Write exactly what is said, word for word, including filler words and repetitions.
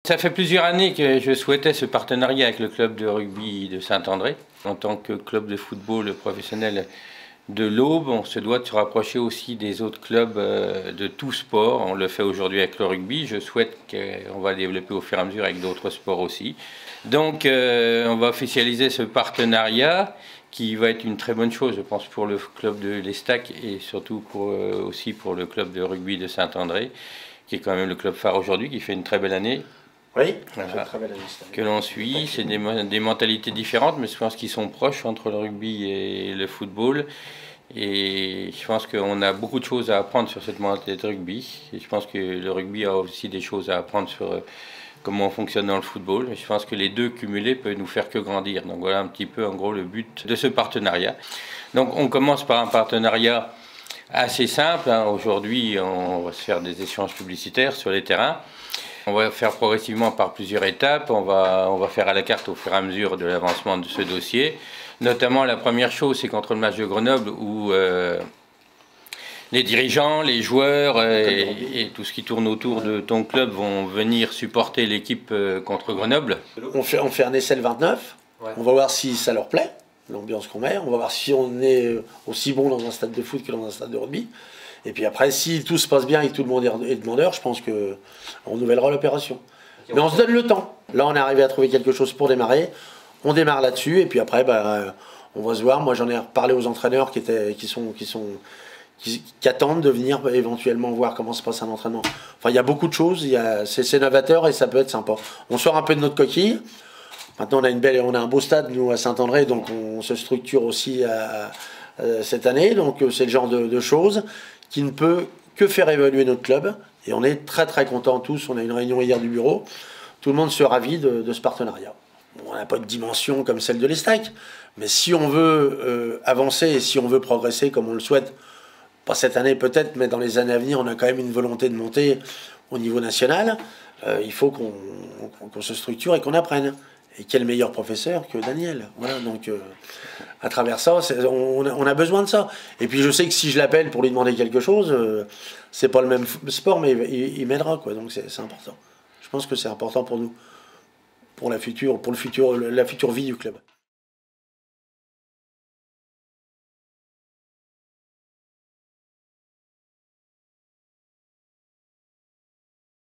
Ça fait plusieurs années que je souhaitais ce partenariat avec le club de rugby de Saint-André. En tant que club de football professionnel de l'Aube, on se doit de se rapprocher aussi des autres clubs de tout sport. On le fait aujourd'hui avec le rugby. Je souhaite qu'on va développer au fur et à mesure avec d'autres sports aussi. Donc euh, on va officialiser ce partenariat qui va être une très bonne chose, je pense, pour le club de l'Estac et surtout pour, euh, aussi pour le club de rugby de Saint-André, qui est quand même le club phare aujourd'hui, qui fait une très belle année. Oui, voilà. très belle année, que l'on suit. C'est des, des mentalités différentes, mais je pense qu'ils sont proches entre le rugby et le football. Et je pense qu'on a beaucoup de choses à apprendre sur cette mentalité de rugby. Et je pense que le rugby a aussi des choses à apprendre sur euh, comment on fonctionne dans le football. Et je pense que les deux cumulés peuvent nous faire que grandir. Donc voilà un petit peu en gros le but de ce partenariat. Donc on commence par un partenariat assez simple. Hein. Aujourd'hui, on va se faire des échanges publicitaires sur les terrains. On va faire progressivement par plusieurs étapes, on va, on va faire à la carte au fur et à mesure de l'avancement de ce dossier. Notamment la première chose, c'est contre le match de Grenoble où euh, les dirigeants, les joueurs euh, et, et tout ce qui tourne autour de ton club vont venir supporter l'équipe euh, contre Grenoble. On fait, on fait un essai le vingt-neuf, ouais. On va voir si ça leur plaît, l'ambiance qu'on met, on va voir si on est aussi bon dans un stade de foot que dans un stade de rugby. Et puis après, si tout se passe bien et que tout le monde est demandeur, je pense qu'on renouvellera l'opération. Mais on se donne le temps. Là, on est arrivé à trouver quelque chose pour démarrer. On démarre là-dessus et puis après, bah, on va se voir. Moi, j'en ai reparlé aux entraîneurs qui, étaient, qui, sont, qui, sont, qui, qui attendent de venir éventuellement voir comment se passe un entraînement. Enfin, il y a beaucoup de choses. C'est novateur et ça peut être sympa. On sort un peu de notre coquille. Maintenant, on a, une belle, on a un beau stade, nous, à Saint-André, donc on se structure aussi à, à, cette année. Donc, c'est le genre de, de choses qui ne peut que faire évoluer notre club. Et on est très très contents tous. On a eu une réunion hier du bureau. Tout le monde se ravit de, de ce partenariat. Bon, on n'a pas de dimension comme celle de l'Estac, mais si on veut euh, avancer et si on veut progresser comme on le souhaite, pas cette année peut-être, mais dans les années à venir, on a quand même une volonté de monter au niveau national. Euh, il faut qu'on qu'on se structure et qu'on apprenne. Et quel meilleur professeur que Daniel. Voilà, donc euh, à travers ça, on a, on a besoin de ça. Et puis je sais que si je l'appelle pour lui demander quelque chose, euh, c'est pas le même sport, mais il, il m'aidera, quoi. Donc c'est important. Je pense que c'est important pour nous, pour la future, pour le futur, la future vie du club.